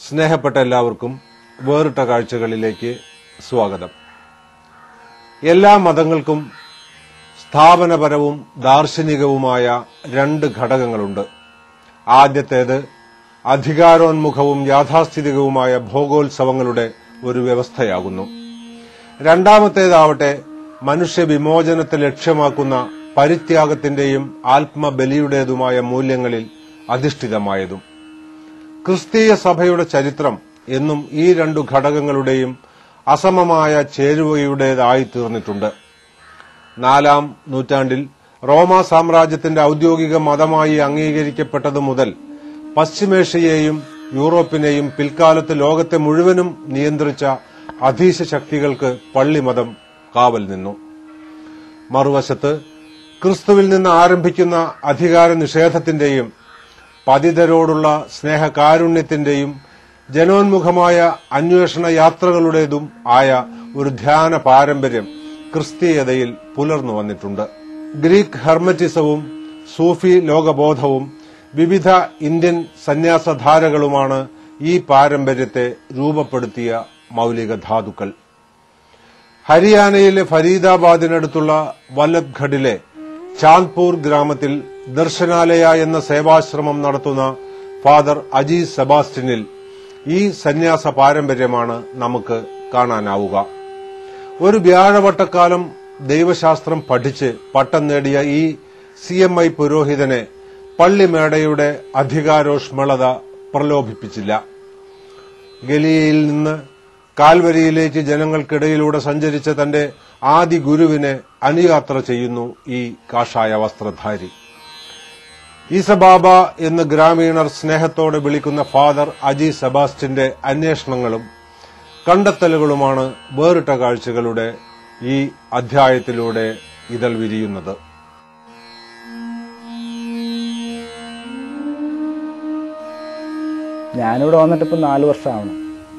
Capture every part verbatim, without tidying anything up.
സ്നേഹപ്പെട്ട എല്ലാവർക്കും വേറിട്ട കാഴ്ചകളിലേക്ക് സ്വാഗതം. എല്ലാ മതങ്ങൾക്കും സ്ഥാപനപരവും ദാർശനികവുമായ രണ്ട് ഘടകങ്ങളുണ്ട്. ആദ്യത്തേത് അധികാരോന്മുഖവും യാഥാസ്ഥിതികവുമായ ഭോഗോത്സവങ്ങളുടെ ഒരു വ്യവസ്ഥയാകുന്നു. രണ്ടാമത്തേതാവട്ടെ മനുഷ്യവിമോചനത്തെ ലക്ഷ്യമാക്കുന്ന പരിത്യാഗത്തിന്റെയും ആത്മബലിയുടേതുമായ മൂല്യങ്ങളിൽ അധിഷ്ഠിതമായതും. ക്രിസ്തീയ സഭയുടെ ചരിത്രം എന്നും ഈ രണ്ടു ഘടകങ്ങളുടെയും അസമമായ ചേരുവയുടേതായിത്തീർന്നിട്ടുണ്ട്. നാലാം നൂറ്റാണ്ടിൽ റോമാ സാമ്രാജ്യത്തിന്റെ ഔദ്യോഗിക മതമായി അംഗീകരിക്കപ്പെട്ടതു മുതൽ പശ്ചിമേഷ്യയെയും യൂറോപ്പിനെയും പിൽക്കാലത്ത് ലോകത്തെ മുഴുവനും നിയന്ത്രിച്ച അധീശ ശക്തികൾക്ക് പള്ളിമതം കാവൽ നിന്നു. മറുവശത്ത് ക്രിസ്തുവിൽ നിന്ന് ആരംഭിക്കുന്ന അധികാര നിഷേധത്തിന്റെയും പതിതരോടുള്ള സ്നേഹകാരുണ്യത്തിന്റെയും ജനോന്മുഖമായ അന്വേഷണ യാത്രകളുടേതും ആയ ഒരു ധ്യാന പാരമ്പര്യം ക്രിസ്തീയതയിൽ പുലർന്നു വന്നിട്ടുണ്ട്. ഗ്രീക്ക് ഹെർമറ്റിസവും സൂഫി ലോകബോധവും വിവിധ ഇന്ത്യൻ സന്യാസധാരകളുമാണ് ഈ പാരമ്പര്യത്തെ രൂപപ്പെടുത്തിയ മൌലിക ധാതുക്കൾ. ഹരിയാനയിലെ ഫരീദാബാദിനടുത്തുള്ള വല്ലഭ്ഗഡിലെ ചാന്ദ്പൂർ ഗ്രാമത്തിൽ ദർശനാലയ എന്ന സേവാശ്രമം നടത്തുന്ന ഫാദർ അജി സെബാസ്റ്റ്യനിൽ ഈ സന്യാസ പാരമ്പര്യമാണ് നമുക്ക് കാണാനാവുക. ഒരു വ്യാഴവട്ടക്കാലം ദൈവശാസ്ത്രം പഠിച്ച് പട്ടം നേടിയ ഈ സി എം ഐ പുരോഹിതനെ പള്ളിമേടയുടെ അധികാരോഷ്മളത പ്രലോഭിപ്പിച്ചില്ല. ഗലീലയിൽ നിന്ന് കാൽവരിയിലേക്ക് ജനങ്ങൾക്കിടയിലൂടെ സഞ്ചരിച്ച തന്റെ ആദി ഗുരുവിനെ അനുയാത്ര ചെയ്യുന്നു ഈ കാഷായ വസ്ത്രധാരി. ഈസബാബ എന്ന് ഗ്രാമീണർ സ്നേഹത്തോടെ വിളിക്കുന്ന ഫാദർ അജി സെബാസ്റ്റ്യന്റെ അന്വേഷണങ്ങളും കണ്ടെത്തലുകളുമാണ് വേറിട്ട കാഴ്ചകളുടെ ഈ അധ്യായത്തിലൂടെ ഇതൾ വിരിയുന്നത്. ഞാനിവിടെ വന്നിട്ട് ഇപ്പം നാലു വർഷമാണ്.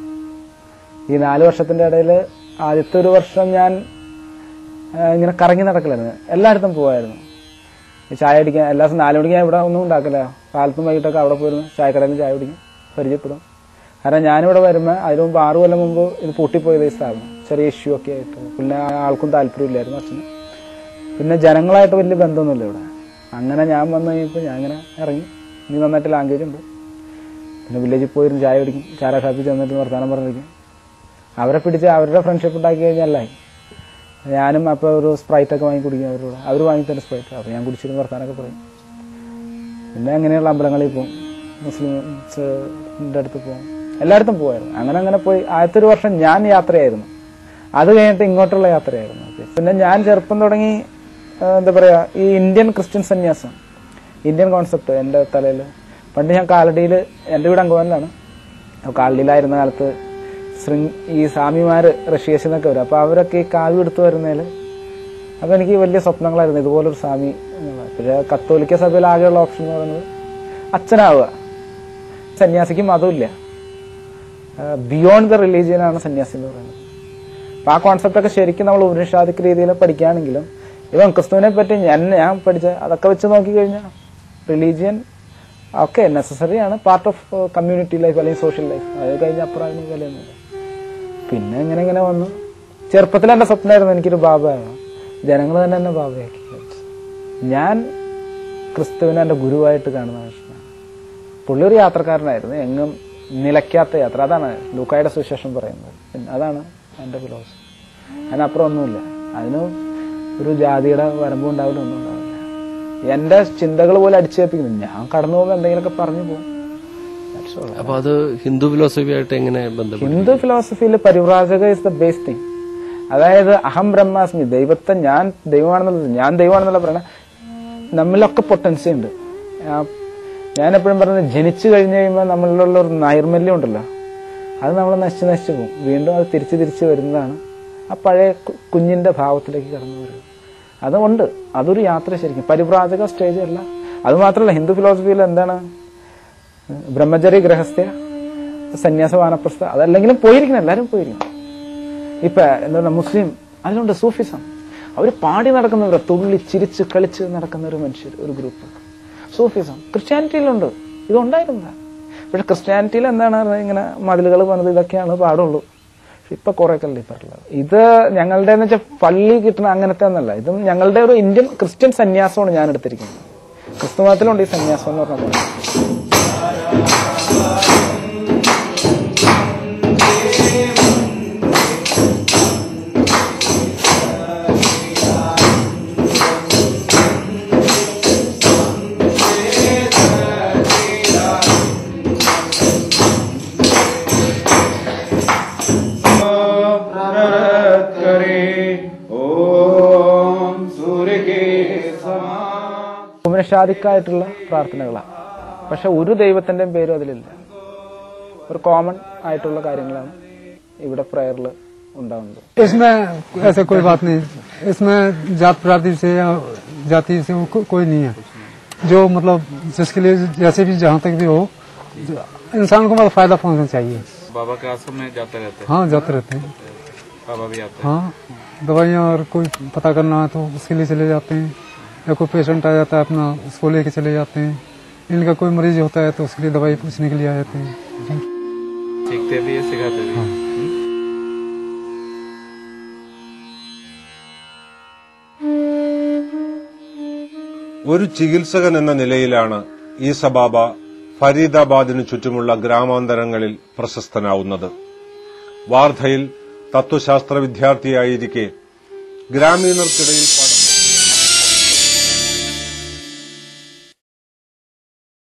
ഈ നാലു വർഷത്തിന്റെ ഇടയിൽ ആദ്യത്തെ ഒരു വർഷം ഞാൻ ഇങ്ങനെ കറങ്ങി നടക്കലായിരുന്നു. എല്ലായിടത്തും പോവായിരുന്നു. ചായ അടിക്കാൻ എല്ലാ ദിവസം നാലു മണിക്ക് ഞാൻ ഇവിടെ ഒന്നും ഉണ്ടാക്കില്ല. കാലത്തും വൈകിട്ടൊക്കെ അവിടെ പോയിരുന്നു. ചായക്കടയിൽ ചായ കുടിക്കും, പരിചയപ്പെടും. കാരണം ഞാനിവിടെ വരുമ്പോൾ അതിന് മുമ്പ് ആറു കൊല്ലം മുമ്പ് ഇത് പൂട്ടിപ്പോയത് ഈ സ്ഥാപനം. ചെറിയ ഇഷ്യൂ ഒക്കെ ആയിട്ട് പിന്നെ ആൾക്കും താല്പര്യമില്ലായിരുന്നു അച്ഛന്. പിന്നെ ജനങ്ങളായിട്ട് വലിയ ബന്ധമൊന്നുമില്ല ഇവിടെ. അങ്ങനെ ഞാൻ വന്നു കഴിഞ്ഞപ്പോൾ ഞാൻ ഇങ്ങനെ ഇറങ്ങി. ഇനി നന്നായിട്ട് ലാംഗ്വേജ് ഉണ്ട്. പിന്നെ വില്ലേജിൽ പോയിരുന്നു, ചായ കുടിക്കും, ചാര ഷാപ്പിൽ ചെന്നിട്ട് വർത്താനം പറഞ്ഞിരിക്കും. അവരെ പിടിച്ച് അവരുടെ ഫ്രണ്ട്ഷിപ്പ് ഉണ്ടാക്കി കഴിഞ്ഞാലായി. ഞാനും അപ്പോൾ ഒരു സ്പ്രൈറ്റൊക്കെ വാങ്ങി കുടിക്കും അവരോട്. അവർ വാങ്ങിത്തന്നെ സ്പ്രൈറ്റ്. അപ്പോൾ ഞാൻ കുടിച്ചിരുന്ന് വർത്താനൊക്കെ പറയും. പിന്നെ അങ്ങനെയുള്ള അമ്പലങ്ങളിൽ പോകും, മുസ്ലിംസിൻ്റെ അടുത്ത് പോകും, എല്ലായിടത്തും പോകുമായിരുന്നു. അങ്ങനെ അങ്ങനെ പോയി ആദ്യത്തെ ഒരു വർഷം ഞാൻ യാത്രയായിരുന്നു. അത് കഴിഞ്ഞിട്ട് ഇങ്ങോട്ടുള്ള യാത്രയായിരുന്നു. പിന്നെ ഞാൻ ചെറുപ്പം തുടങ്ങി എന്താ പറയുക, ഈ ഇന്ത്യൻ ക്രിസ്ത്യൻ സന്യാസം, ഇന്ത്യൻ കോൺസെപ്റ്റ് എൻ്റെ തലയിൽ. പണ്ട് ഞാൻ കാലടിയിൽ, എൻ്റെ വീട് അങ്കോനിലാണ്. കാലടിയിലായിരുന്ന കാലത്ത് ശൃംഗ് ഈ സ്വാമിമാര് ഋഷികേശ് എന്നൊക്കെ വരും. അപ്പോൾ അവരൊക്കെ ഈ കാവ്യം എടുത്തു വരുന്നതിൽ അപ്പോൾ എനിക്ക് വലിയ സ്വപ്നങ്ങളായിരുന്നു ഇതുപോലൊരു സ്വാമി എന്നുള്ളത്. പിന്നെ കത്തോലിക്ക സഭയിൽ ആകെയുള്ള ഓപ്ഷൻ എന്ന് പറയുന്നത് അച്ഛനാവുക. സന്യാസിക്ക് മതമില്ല, ബിയോണ്ട് ദ റിലീജിയനാണ് സന്യാസി എന്ന് പറയുന്നത്. അപ്പം ആ കോൺസെപ്റ്റൊക്കെ ശരിക്കും നമ്മൾ ഉപനിഷാദിക് രീതിയിൽ പഠിക്കുകയാണെങ്കിലും ഇവൻ ക്രിസ്തുവിനെ പറ്റി ഞാൻ ഞാൻ പഠിച്ച അതൊക്കെ വെച്ച് നോക്കിക്കഴിഞ്ഞാൽ റിലീജിയൻ ഒക്കെ നെസസറിയാണ്, പാർട്ട് ഓഫ് കമ്മ്യൂണിറ്റി ലൈഫ് അല്ലെങ്കിൽ സോഷ്യൽ ലൈഫ്. അത് കഴിഞ്ഞ അപ്പുറം അതിന് വിലയൊന്നുമില്ല. പിന്നെ ഇങ്ങനെ ഇങ്ങനെ വന്നു. ചെറുപ്പത്തിൽ എൻ്റെ സ്വപ്നമായിരുന്നു എനിക്കൊരു ബാബയാണ്. ജനങ്ങൾ തന്നെ എന്നെ ബാബയാക്കി. ഞാൻ ക്രിസ്തുവിനെ എൻ്റെ ഗുരുവായിട്ട് കാണുന്ന മനുഷ്യനാണ്. പുള്ളി ഒരു യാത്രക്കാരനായിരുന്നു, എങ്ങും നിലയ്ക്കാത്ത യാത്ര. അതാണ് ലൂക്കായുടെ സുവിശേഷം പറയുന്നത്. അതാണ് എൻ്റെ ഫിലോസഫി. അതിനപ്പുറം ഒന്നുമില്ല. അതിന് ഒരു ജാതിയുടെ വരമ്പും ഉണ്ടാവില്ല, ഒന്നും ഉണ്ടാവില്ല. എന്റെ ചിന്തകൾ പോലെ അടിച്ചേൽപ്പിക്കുന്നു. ഞാൻ കടന്നു പോകുമ്പോൾ എന്തെങ്കിലുമൊക്കെ പറഞ്ഞു പോകും. അപ്പൊ അത് ഹിന്ദു ഫിലോസഫി ആയിട്ട് എങ്ങനെ ബന്ധം? ഹിന്ദു ഫിലോസഫിയിൽ പരിവ്രാജക ഇസ് ദ ബേസ് തിങ്. അതായത് അഹം ബ്രഹ്മാസ്മി, ദൈവത്തെ ഞാൻ ദൈവമാണെന്നുള്ളത്, ഞാൻ ദൈവമാണെന്നുള്ള പറയണ നമ്മളിലൊക്കെ പൊട്ടൻസി ഉണ്ട്. ഞാൻ എപ്പോഴും പറയുന്നത്, ജനിച്ചു കഴിഞ്ഞ് കഴിയുമ്പോൾ നമ്മളിലുള്ള ഒരു നൈർമല്യം ഉണ്ടല്ലോ, അത് നമ്മൾ നശിച്ച് നശിച്ചു പോകും. വീണ്ടും അത് തിരിച്ച് തിരിച്ച് വരുന്നതാണ് ആ പഴയ കുഞ്ഞിന്റെ ഭാവത്തിലേക്ക് കടന്നു വരിക. അതുകൊണ്ട് അതൊരു യാത്ര ശരിക്കും പരിവ്രാജക സ്റ്റേജ് അല്ല. അതുമാത്രമല്ല, ഹിന്ദു ഫിലോസഫിയിൽ എന്താണ് ബ്രഹ്മചര്യ, ഗൃഹസ്ഥ, സന്യാസ, വാനപ്രസ്ഥ, അതല്ലെങ്കിലും പോയിരിക്കണം, എല്ലാവരും പോയിരിക്കണം. ഇപ്പൊ എന്താണ് മുസ്ലിം, അതിലുണ്ട് സൂഫിസം. അവർ പാടി നടക്കുന്നവർ, തുള്ളി ചിരിച്ച് കളിച്ച് നടക്കുന്ന ഒരു മനുഷ്യർ, ഒരു ഗ്രൂപ്പ്. സൂഫിസം ക്രിസ്ത്യാനിറ്റിയിലുണ്ട്, ഇതുണ്ടായിരുന്ന. പക്ഷെ ക്രിസ്ത്യാനിറ്റിയിൽ എന്താണ് ഇങ്ങനെ മതിലുകൾ പണിത് ഇതൊക്കെയാണ് പാടുള്ളൂ. പക്ഷെ ഇപ്പൊ കുറെ കല്ലിപ്പറുള്ളത് ഇത് ഞങ്ങളുടെ എന്ന് വെച്ചാൽ പള്ളി കിട്ടുന്ന അങ്ങനത്തെ ഒന്നല്ല. ഇതും ഞങ്ങളുടെ ഒരു ഇന്ത്യൻ ക്രിസ്ത്യൻ സന്യാസമാണ് ഞാൻ എടുത്തിരിക്കുന്നത്. ക്രിസ്തു മതത്തിലുണ്ട് ഈ സന്യാസം എന്ന് പറഞ്ഞ പോലെ. ഉപനിഷാദിക്കായിട്ടുള്ള പ്രാർത്ഥനകളാണ്. പക്ഷെ ഒരു ദൈവത്തിന്റെയും പേരും അതിലില്ല. ഒരു കോമൺ ആയിട്ടുള്ള കാര്യങ്ങളാണ് ഇവിടെ പ്രയറിൽ ഉണ്ടാവുന്നത്. इसमें ऐसा कोई बात नहीं, इसमें जात पाति से या जाति से को, कोई नहीं है. जो मतलब जिसके लिए जैसे भी जहाँ तक भी हो इंसान को मतलब फायदा पहुँचना चाहिए. बाबा के आश्रम में जाते रहते हैं? हाँ जाते रहते हैं. बाबा भी आते हैं? हाँ, दवाइयाँ और कोई पता करना है तो उसके लिए चले जाते हैं, या कोई पेशेंट आ जाता है अपना उसको लेके चले जाते हैं. इनका कोई मरीज होता है तो उसके लिए दवाई पूछने के लिए आ जाते हैं. सीखते भी है, सिखाते भी. हाँ. ഒരു ചികിത്സകൻ എന്ന നിലയിലാണ് ഈസബാബ ഫരീദാബാദിനു ചുറ്റുമുള്ള ഗ്രാമാന്തരങ്ങളിൽ പ്രശസ്തനാവുന്നത്. വാർധയിൽ തത്വശാസ്ത്ര വിദ്യാർത്ഥിയായിരിക്കെ ഗ്രാമീണർക്കിടയിൽ